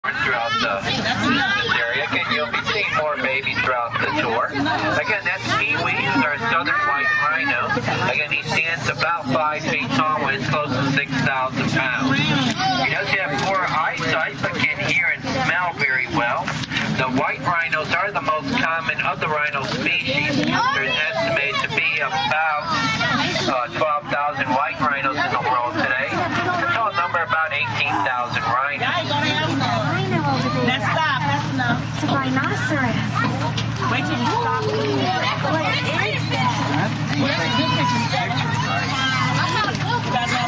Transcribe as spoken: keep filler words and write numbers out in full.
throughout the, this area. Again, you'll be seeing more babies throughout the tour. Again, that's Kiwi, who's our southern white rhino. Again, he stands about five feet tall, weighs close to six thousand pounds. He does have poor eyesight, but can hear and smell very well. The white rhinos are the most common of the rhino species. There's estimated to be about uh, twelve thousand white rhinos in the world today. The total number about eighteen thousand rhinos. Let's stop. That's enough. It's a rhinoceros. Wait till you stop. What is that? Where's the picture?